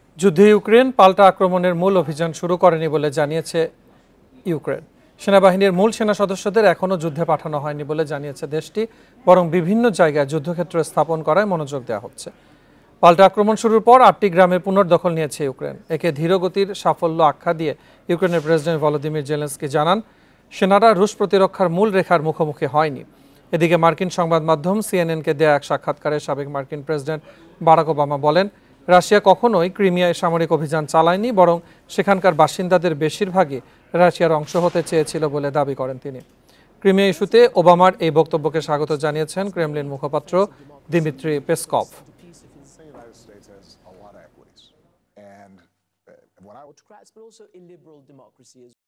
যুদ্ধে ইউক্রেন পাল্টা আক্রমণের মূল অভিযান শুরু করেনি বলে জানিয়েছে ইউক্রেন। সেনাবাহিনীর মূল সেনা সদস্যদের এখনও যুদ্ধে পাঠানো হয়নি বলে জানিয়েছে দেশটি, বরং বিভিন্ন জায়গায় যুদ্ধক্ষেত্র স্থাপন করায় মনোযোগ দেওয়া হচ্ছে। পাল্টা আক্রমণ শুরুর পর 8টি গ্রামের পুনর্দখল নিয়েছে ইউক্রেন। একে ধীরগতির সাফল্য আখ্যা দিয়ে ইউক্রেনের প্রেসিডেন্ট ভলোদিমির জেলেনস্কি জানান, সেনারা রুশ প্রতিরক্ষার মূল রেখার মুখোমুখি হয়নি। এদিকে মার্কিন সংবাদ মাধ্যম সিএনএনকে দেয়া এক সাক্ষাৎকারে সাবেক মার্কিন প্রেসিডেন্ট বারাক ওবামা বলেন, রাশিয়া কখনোই ক্রিমিয়ায় সামরিক অভিযান চালায়নি, বরং সেখানকার বাসিন্দাদের বেশিরভাগই রাশিয়ার অংশ হতে চেয়েছিল বলে দাবি করেন তিনি। ক্রিমিয়া ইস্যুতে ওবামার এই বক্তব্যকে স্বাগত জানিয়েছেন ক্রেমলিন মুখপাত্র Dmitry Peskov. Autocrats, but also illiberal democracy as